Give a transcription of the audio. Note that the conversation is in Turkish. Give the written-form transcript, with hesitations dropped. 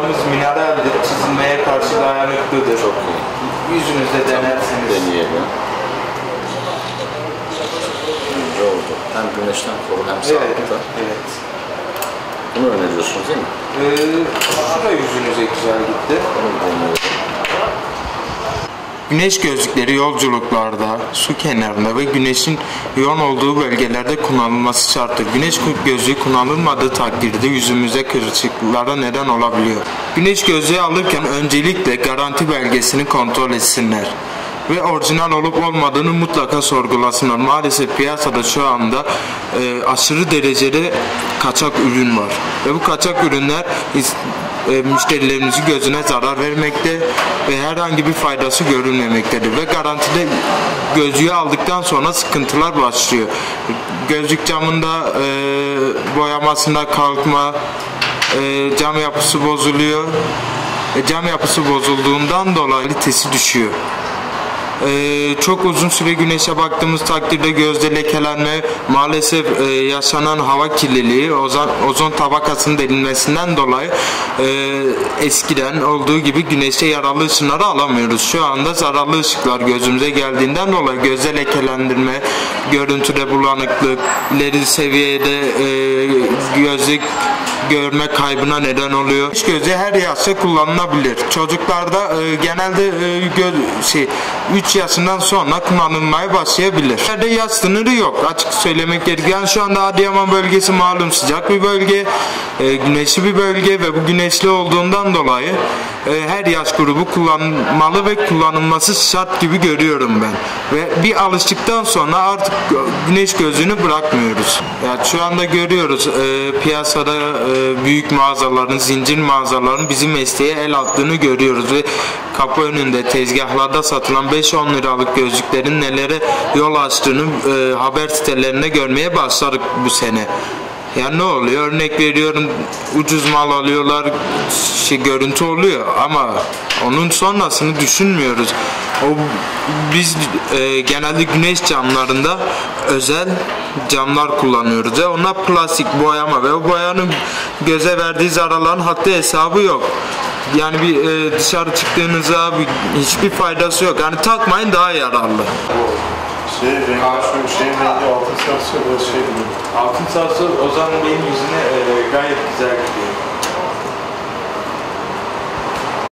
Mineraldir, çizilmeye karşı dayanıklıdır. Çok iyi. Yüzünüzde denerseniz. Deneyelim. İnce oldu. Hem güneşten koru hem sağlıkta. Evet. Bunu öneriyorsunuz değil mi? Şurada yüzünüze güzel gitti. Onu deneyelim. Güneş gözlükleri yolculuklarda, su kenarında ve güneşin yoğun olduğu bölgelerde kullanılması şarttır. Güneş gözlüğü kullanılmadığı takdirde yüzümüze kırışıklıklara neden olabiliyor. Güneş gözlüğü alırken öncelikle garanti belgesini kontrol etsinler ve orijinal olup olmadığını mutlaka sorgulasınlar. Maalesef piyasada şu anda aşırı derecede kaçak ürün var ve bu kaçak ürünler müşterilerimizin gözüne zarar vermekte ve herhangi bir faydası görülmemektedir ve garantide gözlüğü aldıktan sonra sıkıntılar başlıyor. Gözlük camında boyamasında kalkma, cam yapısı bozuluyor. Cam yapısı bozulduğundan dolayı kalitesi düşüyor. Çok uzun süre güneşe baktığımız takdirde gözde lekelenme, maalesef yaşanan hava kirliliği, ozon tabakasının delinmesinden dolayı eskiden olduğu gibi güneşe yararlı ışınları alamıyoruz. Şu anda zararlı ışıklar gözümüze geldiğinden dolayı gözde lekelendirme, görüntüde bulanıklık, ileri seviyede gözlük görme kaybına neden oluyor. Güneş gözlüğü her yaşta kullanılabilir. Çocuklarda genelde 3 yaşından sonra kullanılmaya başlayabilir. Yerde yaş sınırı yok. Açık söylemek gerekiyor. Yani şu anda Adıyaman bölgesi malum sıcak bir bölge, güneşli bir bölge ve bu güneşli olduğundan dolayı her yaş grubu kullanmalı ve kullanılması şart gibi görüyorum ben. Ve bir alıştıktan sonra artık güneş gözlüğünü bırakmıyoruz. Yani şu anda görüyoruz piyasada büyük mağazaların, zincir mağazaların bizim mesleğe el attığını görüyoruz ve kapı önünde tezgahlarda satılan 5-10 liralık gözlüklerin nelere yol açtığını haber sitelerinde görmeye başladık bu sene. Yani ne oluyor? Örnek veriyorum, ucuz mal alıyorlar, görüntü oluyor ama onun sonrasını düşünmüyoruz. Biz genelde güneş camlarında özel camlar kullanıyoruz ve onlar plastik boyama ve o boyanın göze verdiği zararların haddi hesabı yok. Yani dışarı çıktığınızda hiçbir faydası yok. Yani takmayın, daha yararlı. Rengi altın sarısı Altın sarısı o zaman benim yüzüne gayet güzel gidiyor.